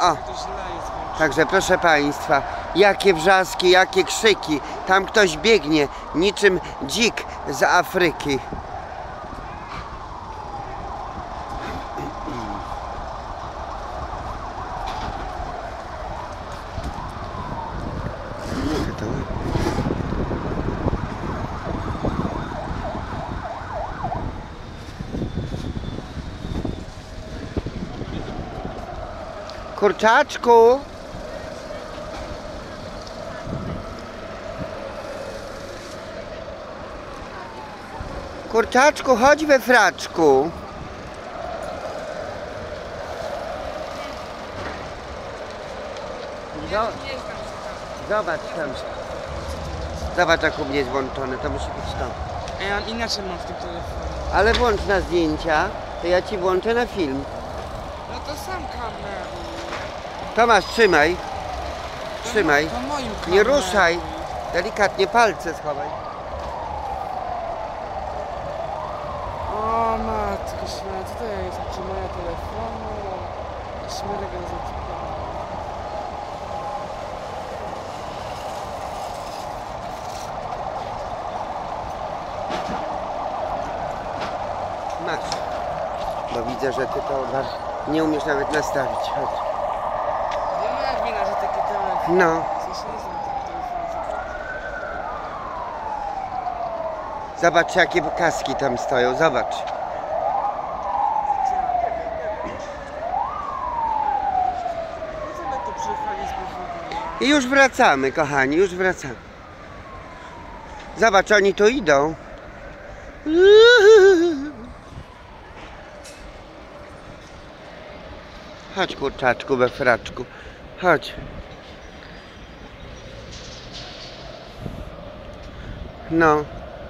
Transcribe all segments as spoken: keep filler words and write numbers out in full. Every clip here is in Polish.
O, także proszę Państwa, jakie wrzaski, jakie krzyki. Tam ktoś biegnie niczym dzik z Afryki. Kurczaczku! Kurczaczku, chodź we fraczku. Zobacz tam. Zobacz, jak u mnie jest włączone, to musi być to. A ja inaczej mam w tym telefonie. Ale włącz na zdjęcia, to ja ci włączę na film. No to sam kamer. Tomasz, trzymaj. Trzymaj. To moim kamerą. Nie ruszaj. Delikatnie palce schowaj. O matko święta, co to jest? Czy moja telefonu? Szmerek gazetki. Masz. Bo widzę, że ty to nie umiesz nawet nastawić. Chodź. Ja mam jak wina, że taki telefon. No. W sensie nie znam tego telefonu. Zobacz, jakie kaski tam stoją. Zobacz. Co my tu przyjechaliśmy w ogóle? I już wracamy, kochani, już wracamy. Zobacz, oni tu idą. Chodź, kurczaczku, we fraczku. Chodź. No.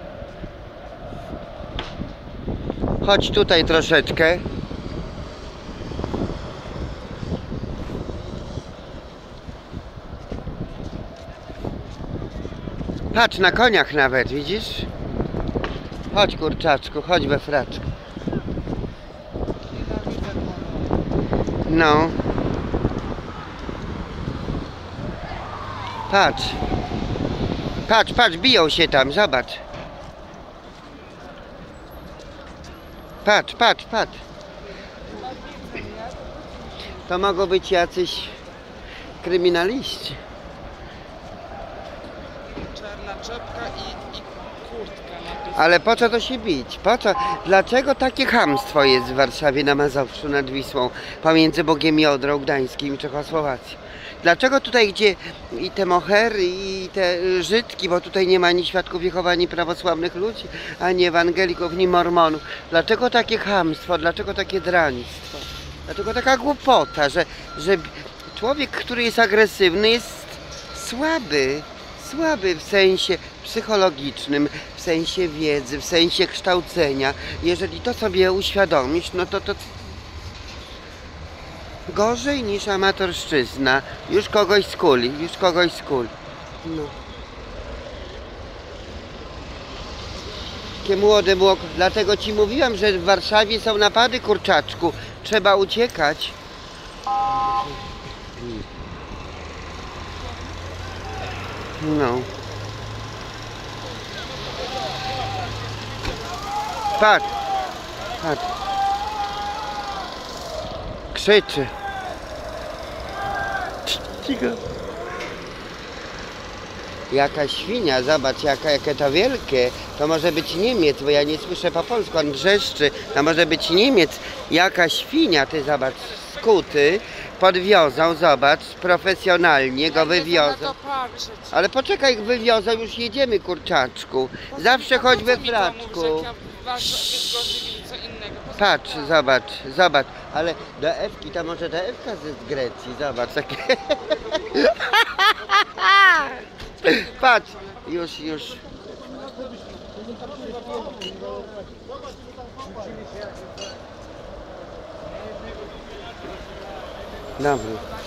Chodź tutaj troszeczkę. Patrz, na koniach nawet, widzisz? Chodź, kurczaczku, chodź we fraczku. No. Patrz. Patrz, patrz, biją się tam, zobacz. Patrz, patrz, patrz. To mogą być jacyś kryminaliści. Czarna czapka i, i kurtka napisana. Ale po co to się bić? Po co? Dlaczego takie chamstwo jest w Warszawie na Mazowszu nad Wisłą pomiędzy Bogiem i Odrą Gdańskim i Czechosłowacją? Dlaczego tutaj, gdzie i te mohery, i te Żydki, bo tutaj nie ma ani świadków Jehowy, ani prawosławnych ludzi, ani ewangelików, ani mormonów. Dlaczego takie chamstwo? Dlaczego takie draństwo? Dlaczego taka głupota, że, że człowiek, który jest agresywny, jest słaby? Słaby w sensie psychologicznym, w sensie wiedzy, w sensie kształcenia. Jeżeli to sobie uświadomisz, no to to gorzej niż amatorszczyzna. Już kogoś skuli, już kogoś skuli. No. Takie młode młoko. Dlatego ci mówiłam, że w Warszawie są napady, kurczaczku. Trzeba uciekać. No. Patrz. Patrz. Krzyczy. Cicho. Jaka świnia, zobacz, jaka, jakie to wielkie. To może być Niemiec, bo ja nie słyszę po polsku, on wrzeszczy. To może być Niemiec. Jaka świnia, ty zobacz, skuty. Podwiozą, zobacz, profesjonalnie go wywiozą. Ale poczekaj, wywiozą, już jedziemy, kurczaczku. Zawsze chodź we fraczku. Patrz, zobacz, zobacz. Ale do Ewki, to może do Ewka z Grecji, zobacz. Takie... Patrz, już, już. Dobry.